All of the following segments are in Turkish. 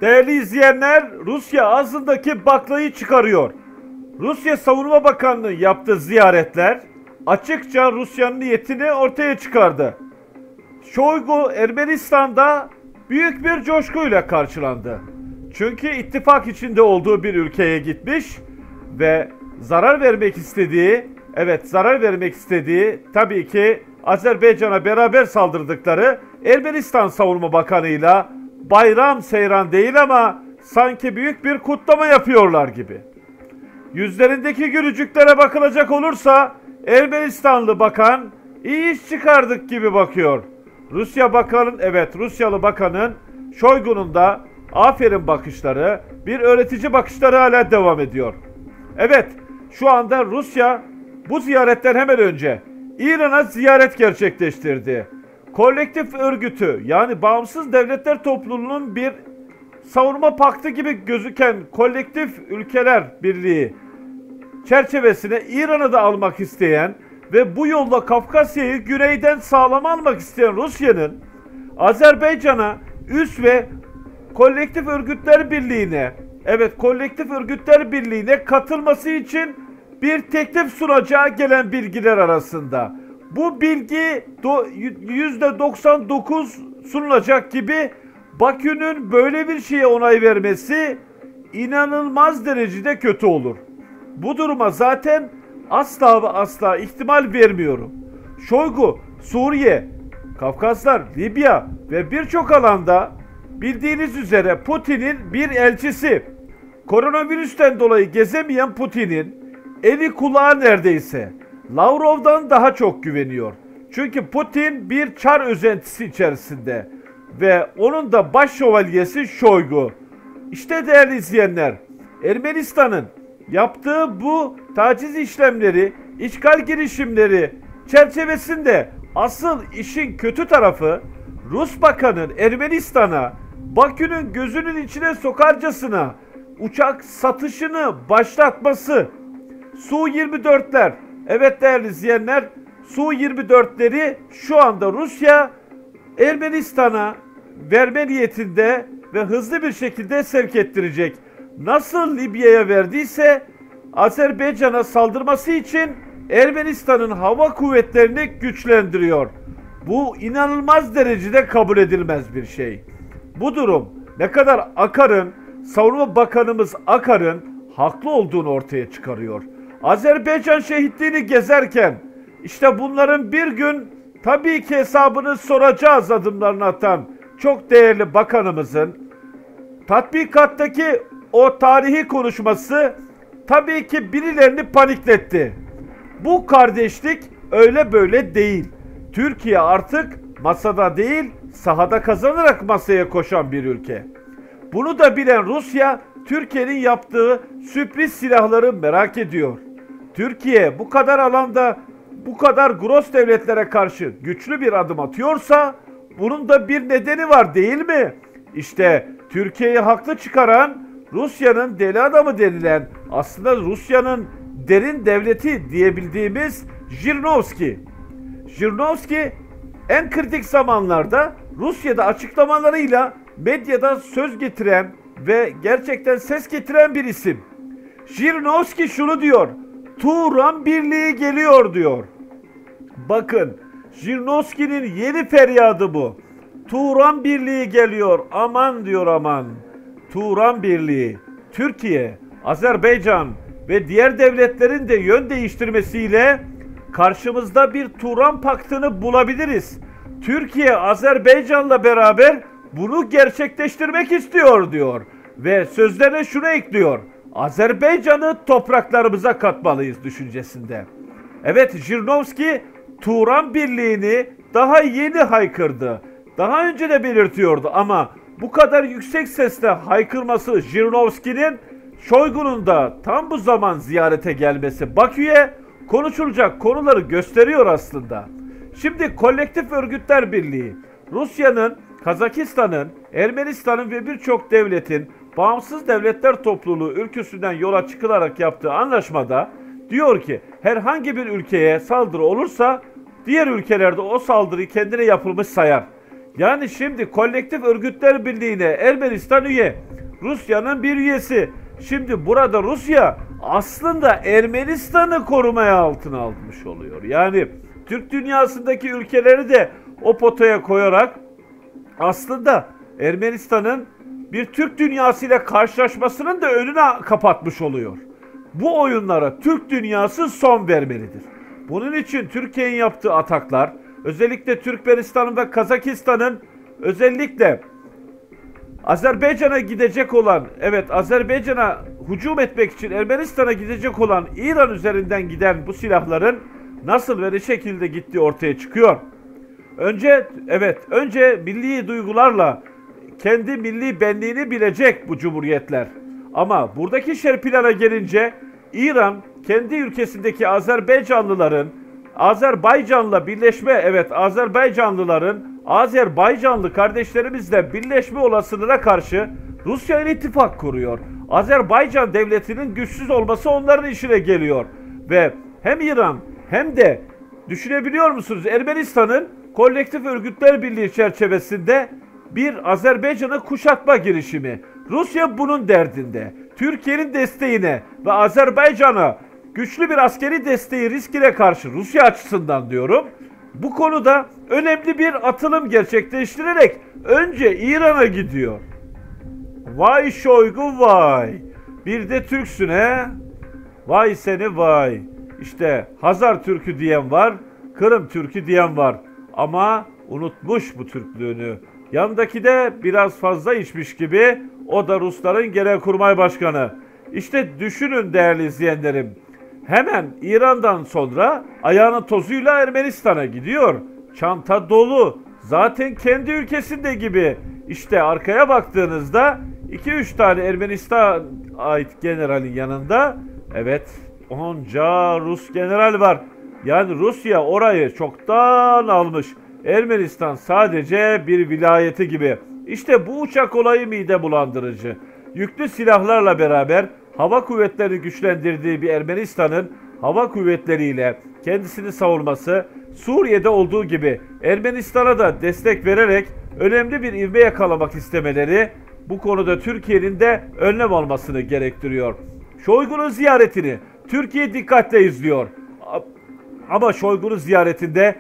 Değerli izleyenler, Rusya ağzındaki baklayı çıkarıyor. Rusya Savunma Bakanlığı yaptığı ziyaretler açıkça Rusya'nın niyetini ortaya çıkardı. Şoygu Ermenistan'da büyük bir coşkuyla karşılandı. Çünkü ittifak içinde olduğu bir ülkeye gitmiş ve zarar vermek istediği tabii ki Azerbaycan'a beraber saldırdıkları Ermenistan Savunma Bakanı'yla bayram seyran değil ama sanki büyük bir kutlama yapıyorlar gibi. Yüzlerindeki gülücüklere bakılacak olursa Ermenistanlı bakan iyi iş çıkardık gibi bakıyor. Rusyalı bakanın Şoygu'nun da aferin bakışları, bir öğretici bakışları hala devam ediyor. Evet, şu anda Rusya bu ziyaretten hemen önce İran'a ziyaret gerçekleştirdi. Kolektif örgütü, yani Bağımsız Devletler Topluluğu'nun bir savunma paktı gibi gözüken Kolektif Ülkeler Birliği çerçevesine İran'ı da almak isteyen ve bu yolla Kafkasya'yı güneyden sağlam almak isteyen Rusya'nın Azerbaycan'a üs ve Kolektif Örgütler Birliği'ne katılması için bir teklif sunacağı gelen bilgiler arasında. Bu bilgi %99 sunulacak gibi. Bakü'nün böyle bir şeye onay vermesi inanılmaz derecede kötü olur. Bu duruma zaten asla ve asla ihtimal vermiyorum. Şoygu, Suriye, Kafkaslar, Libya ve birçok alanda bildiğiniz üzere Putin'in bir elçisi. Koronavirüsten dolayı gezemeyen Putin'in eli kulağı neredeyse Lavrov'dan daha çok güveniyor. Çünkü Putin bir çar özentisi içerisinde ve onun da baş şövalyesi Şoygu. İşte değerli izleyenler, Ermenistan'ın yaptığı bu taciz işlemleri, işgal girişimleri çerçevesinde asıl işin kötü tarafı Rus bakanın Ermenistan'a Bakü'nün gözünün içine sokarcasına uçak satışını başlatması. Su-24'ler, evet değerli izleyenler, Su-24'leri şu anda Rusya Ermenistan'a verme niyetinde ve hızlı bir şekilde sevk ettirecek. Nasıl Libya'ya verdiyse Azerbaycan'a saldırması için Ermenistan'ın hava kuvvetlerini güçlendiriyor. Bu inanılmaz derecede kabul edilmez bir şey. Bu durum ne kadar Savunma Bakanımız Akar'ın haklı olduğunu ortaya çıkarıyor. Azerbaycan şehitliğini gezerken işte bunların bir gün tabii ki hesabını soracağız adımlarını atan çok değerli bakanımızın tatbikattaki o tarihi konuşması tabii ki birilerini panikletti. Bu kardeşlik öyle böyle değil. Türkiye artık masada değil, sahada kazanarak masaya koşan bir ülke. Bunu da bilen Rusya, Türkiye'nin yaptığı sürpriz silahları merak ediyor. Türkiye bu kadar alanda, bu kadar gros devletlere karşı güçlü bir adım atıyorsa, bunun da bir nedeni var değil mi? İşte Türkiye'yi haklı çıkaran Rusya'nın deli adamı denilen, aslında Rusya'nın derin devleti diyebildiğimiz Jirinovski. Jirinovski en kritik zamanlarda Rusya'da açıklamalarıyla medyada söz getiren ve gerçekten ses getiren bir isim. Jirinovski şunu diyor: Turan Birliği geliyor diyor. Bakın, Jirinovski'nin yeni feryadı bu. Turan Birliği geliyor, aman diyor, aman. Turan Birliği, Türkiye, Azerbaycan ve diğer devletlerin de yön değiştirmesiyle karşımızda bir Turan Paktı'nı bulabiliriz. Türkiye, Azerbaycan'la beraber bunu gerçekleştirmek istiyor diyor. Ve sözlerine şunu ekliyor: Azerbaycan'ı topraklarımıza katmalıyız düşüncesinde. Evet, Jirinovski Turan Birliği'ni daha yeni haykırdı. Daha önce de belirtiyordu ama bu kadar yüksek sesle haykırması Jirinovski'nin, Şoygu'nun da tam bu zaman ziyarete gelmesi Bakü'ye konuşulacak konuları gösteriyor aslında. Şimdi Kolektif Örgütler Birliği, Rusya'nın, Kazakistan'ın, Ermenistan'ın ve birçok devletin Bağımsız Devletler Topluluğu ülküsünden yola çıkılarak yaptığı anlaşmada diyor ki herhangi bir ülkeye saldırı olursa diğer ülkelerde o saldırıyı kendine yapılmış sayar. Yani şimdi Kolektif Örgütler Birliği'ne Ermenistan üye, Rusya'nın bir üyesi. Şimdi burada Rusya aslında Ermenistan'ı korumaya altına almış oluyor. Yani Türk dünyasındaki ülkeleri de o potaya koyarak aslında Ermenistan'ın bir Türk dünyasıyla karşılaşmasının da önünü kapatmış oluyor. Bu oyunlara Türk dünyası son vermelidir. Bunun için Türkiye'nin yaptığı ataklar, özellikle Türkmenistan'ın ve Kazakistan'ın özellikle Azerbaycan'a gidecek olan, evet Azerbaycan'a hücum etmek için Ermenistan'a gidecek olan İran üzerinden giden bu silahların nasıl ve ne şekilde gittiği ortaya çıkıyor. Önce milli duygularla kendi milli benliğini bilecek bu cumhuriyetler. Ama buradaki plana gelince İran kendi ülkesindeki Azerbaycan'la birleşme, Azerbaycanlı kardeşlerimizle birleşme olasılığına karşı Rusya ile ittifak kuruyor. Azerbaycan devletinin güçsüz olması onların işine geliyor. Ve hem İran hem de düşünebiliyor musunuz Ermenistan'ın Kolektif Örgütler Birliği çerçevesinde bir Azerbaycan'ı kuşatma girişimi. Rusya bunun derdinde. Türkiye'nin desteğine ve Azerbaycan'a güçlü bir askeri desteği riskine karşı Rusya açısından diyorum. Bu konuda önemli bir atılım gerçekleştirerek önce İran'a gidiyor. Vay Şoygu vay. Bir de Türksün he. Vay seni vay. İşte Hazar Türkü diyen var, Kırım Türkü diyen var. Ama unutmuş bu Türklüğünü. Yanındaki de biraz fazla içmiş gibi, o da Rusların Genelkurmay Başkanı. İşte düşünün değerli izleyenlerim. Hemen İran'dan sonra ayağının tozuyla Ermenistan'a gidiyor. Çanta dolu. Zaten kendi ülkesinde gibi. İşte arkaya baktığınızda 2-3 tane Ermenistan ait generalin yanında evet onca Rus general var. Yani Rusya orayı çoktan almış. Ermenistan sadece bir vilayeti gibi. İşte bu uçak olayı mide bulandırıcı. Yüklü silahlarla beraber hava kuvvetlerini güçlendirdiği bir Ermenistan'ın hava kuvvetleriyle kendisini savunması Suriye'de olduğu gibi Ermenistan'a da destek vererek önemli bir ivme yakalamak istemeleri bu konuda Türkiye'nin de önlem almasını gerektiriyor. Şoygu'nun ziyaretini Türkiye dikkatle izliyor. Ama Şoygu'nun ziyaretinde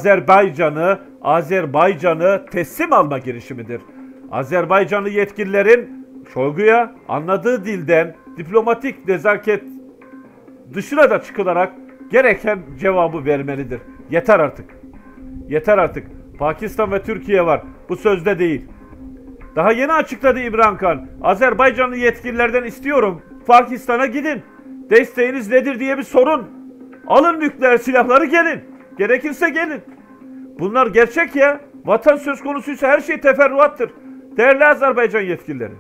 Azerbaycan'ı teslim alma girişimidir. Azerbaycanlı yetkililerin Şoygu'ya anladığı dilden diplomatik nezaket dışına da çıkılarak gereken cevabı vermelidir. Yeter artık. Yeter artık. Pakistan ve Türkiye var. Bu sözde değil. Daha yeni açıkladı İmran Khan. Azerbaycanlı yetkililerden istiyorum. Pakistan'a gidin. Desteğiniz nedir diye bir sorun. Alın nükleer silahları gelin. Gerekirse gelin. Bunlar gerçek ya. Vatan söz konusuysa her şey teferruattır. Değerli Azerbaycan yetkilileri.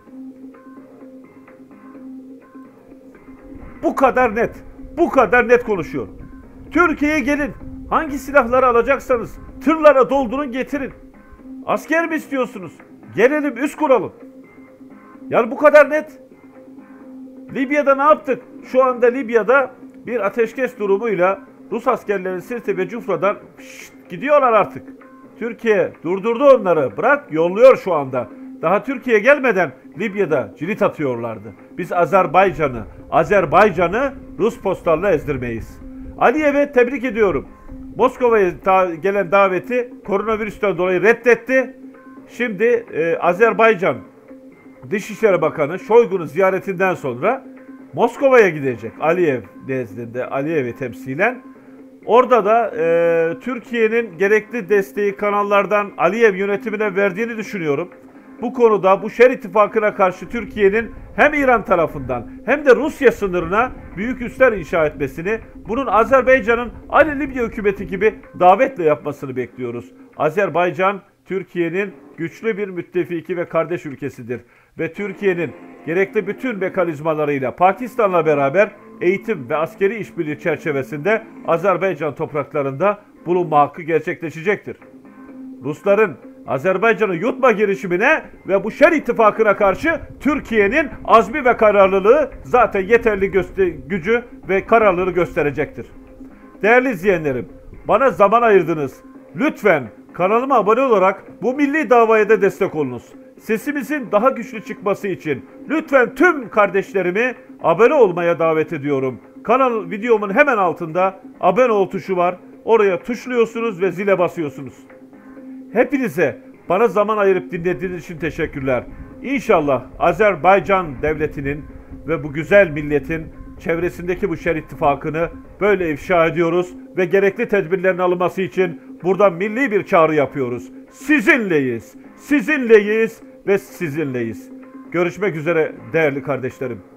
Bu kadar net. Bu kadar net konuşuyor. Türkiye'ye gelin. Hangi silahları alacaksanız tırlara doldurun getirin. Asker mi istiyorsunuz? Gelelim üst kuralım. Yani bu kadar net. Libya'da ne yaptık? Şu anda Libya'da bir ateşkes durumuyla Rus askerleri Sirte ve Cufra'dan gidiyorlar artık. Türkiye durdurdu onları. Bırak yolluyor şu anda. Daha Türkiye gelmeden Libya'da cirit atıyorlardı. Biz Azerbaycan'ı Rus postalla ezdirmeyiz. Aliyev'e tebrik ediyorum. Moskova'ya gelen daveti koronavirüsten dolayı reddetti. Şimdi Azerbaycan Dışişleri Bakanı Şoygu'nun ziyaretinden sonra Moskova'ya gidecek. Aliyev nezdinde, Aliyev'i temsilen. Orada da Türkiye'nin gerekli desteği kanallardan Aliyev yönetimine verdiğini düşünüyorum. Bu konuda bu şer ittifakına karşı Türkiye'nin hem İran tarafından hem de Rusya sınırına büyük üsler inşa etmesini, bunun Azerbaycan'ın aynı Libya hükümeti gibi davetle yapmasını bekliyoruz. Azerbaycan, Türkiye'nin güçlü bir müttefiki ve kardeş ülkesidir. Ve Türkiye'nin gerekli bütün mekanizmalarıyla Pakistan'la beraber eğitim ve askeri işbirliği çerçevesinde Azerbaycan topraklarında bulunma hakkı gerçekleşecektir. Rusların Azerbaycan'ı yutma girişimine ve bu şer ittifakına karşı Türkiye'nin azmi ve kararlılığı zaten yeterli gücü ve kararlılığı gösterecektir. Değerli izleyenlerim, bana zaman ayırdınız. Lütfen kanalıma abone olarak bu milli davaya da destek olunuz. sesimizin daha güçlü çıkması için lütfen tüm kardeşlerimi abone olmaya davet ediyorum. Videomun hemen altında abone ol tuşu var. Oraya tuşluyorsunuz ve zile basıyorsunuz. Hepinize bana zaman ayırıp dinlediğiniz için teşekkürler. İnşallah Azerbaycan devletinin ve bu güzel milletin çevresindeki bu şer ittifakını böyle ifşa ediyoruz ve gerekli tedbirlerin alınması için buradan milli bir çağrı yapıyoruz. Sizinleyiz, sizinleyiz ve sizinleyiz. Görüşmek üzere değerli kardeşlerim.